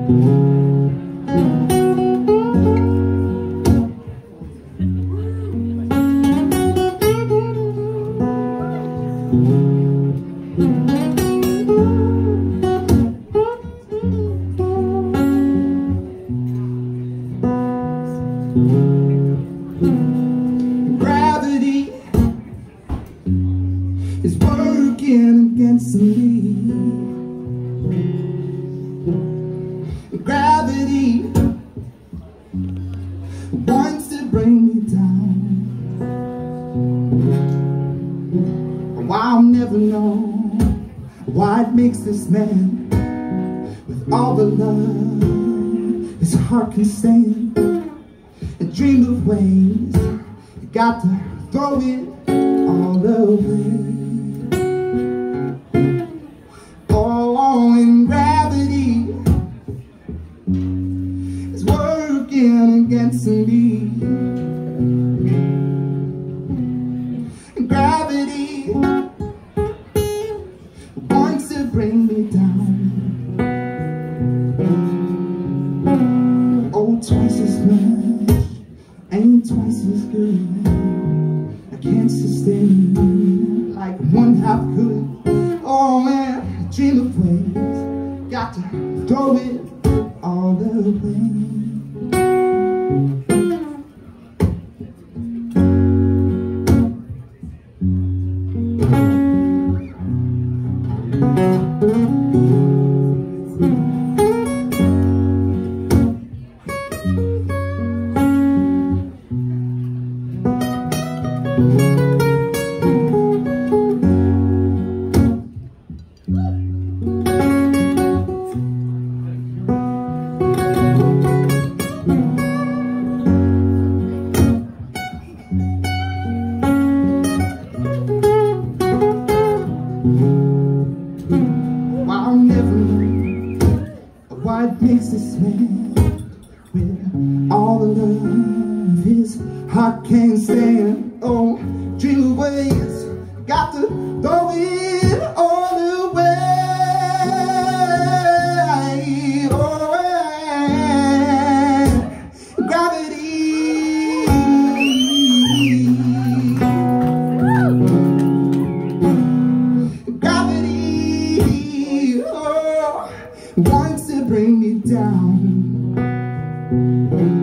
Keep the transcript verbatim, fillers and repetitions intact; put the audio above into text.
Gravity is working against me. Gravity wants to bring me down. Oh, I'll never know why it makes this man, with all the love his heart can stand, and dream of ways you got to throw it all away. Oh, and gravity is working against me. And gravity wants to bring me down. Oh, twice as much ain't twice as good. I can't sustain like one half could. Oh man, I dream of ways, got to throw it all away. I'll never know what makes this man, with all the love his heart can't stand. Oh, dream of ways, got to throw it all away. Oh, and gravity wants to bring me down.